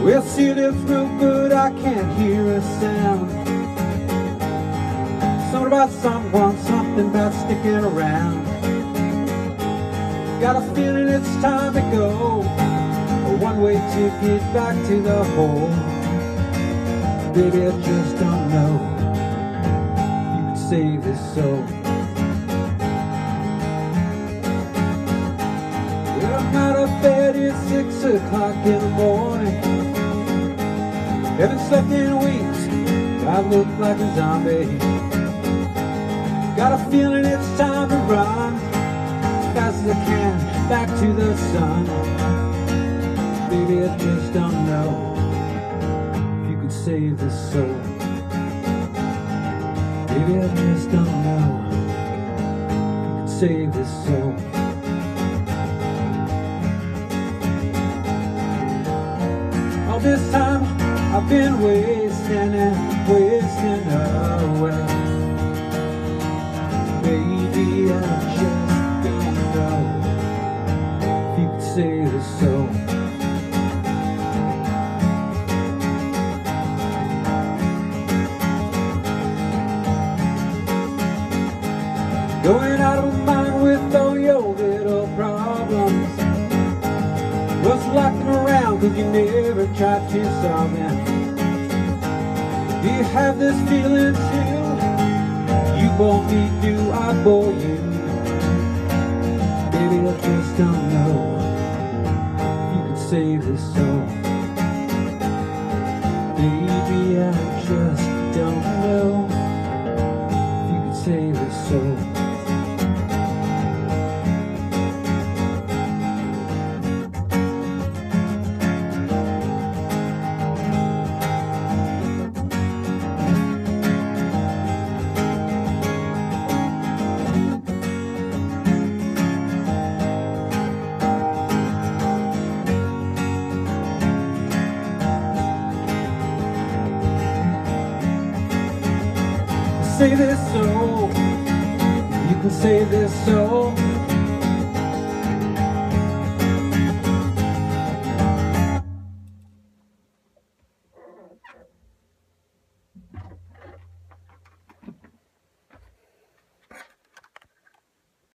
Well, see lips real good, I can't hear a sound. Something about someone, something about sticking around. Got a feeling it's time to go, a one-way ticket back to the hole. Baby, I just don't know if you could save this soul. Well, I'm out of bed, it's 6 o'clock in the morning. Haven't slept in weeks, I look like a zombie. Got a feeling it's time to run as fast as I can back to the sun. Baby, I just don't know if you could save this soul. Baby, I just don't know if you could save this soul. All this time I've been wasting and wasting away. Baby, I just don't know if you could save this soul. Going out of mind with all your little problems. Was locking around cause you never tried to solve them. Do you have this feeling too? You bore me, do I bore you? Baby, I just don't know if you could save this soul. Baby, I just don't know if you could save this soul. Save this soul, you can save this soul.